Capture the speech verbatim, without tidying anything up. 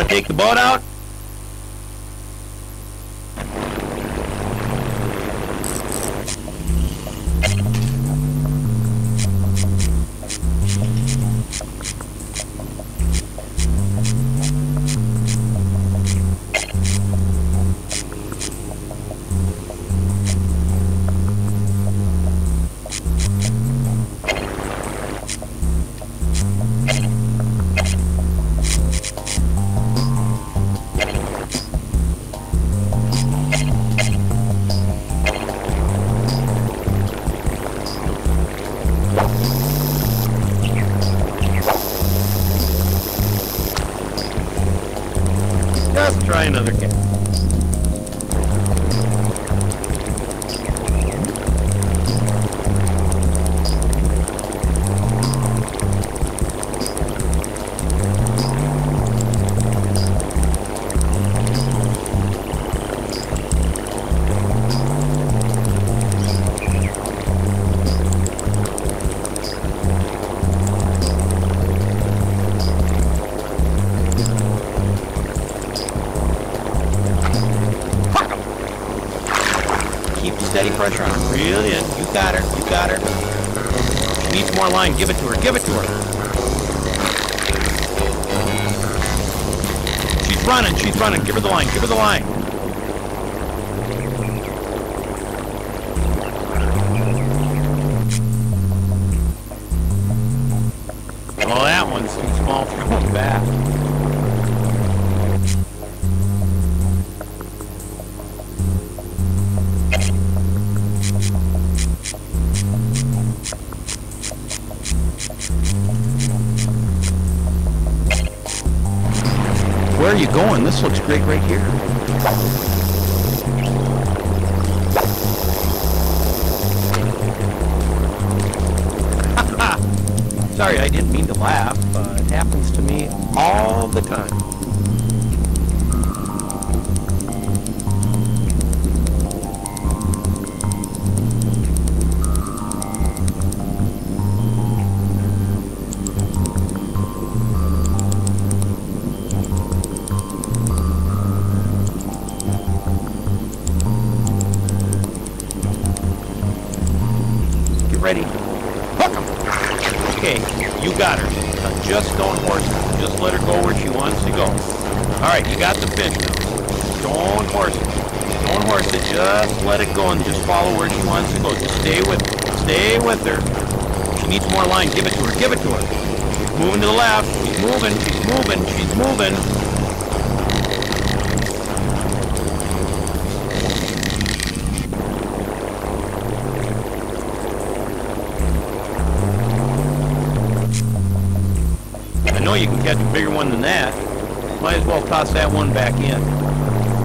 take the boat out? Just try another cast. Keep steady pressure on her. Reel in. You got her. You got her. She needs more line. Give it to her. Give it to her. She's running. She's running. Give her the line. Give her the line. Oh, that one's too small for going back. Where are you going? This looks great right here. Sorry, I didn't mean to laugh. Uh, it happens to me all the time. Ready? Hook 'em. Okay, you got her. Now just don't horse her. Just let her go where she wants to go. All right, you got the fish now. Don't horse it. Don't horse it. Just let it go and just follow where she wants to go. Just stay with her. Stay with her. She needs more line. Give it to her. Give it to her. She's moving to the left. She's moving. She's moving. She's moving. I know you can catch a bigger one than that. Might as well toss that one back in.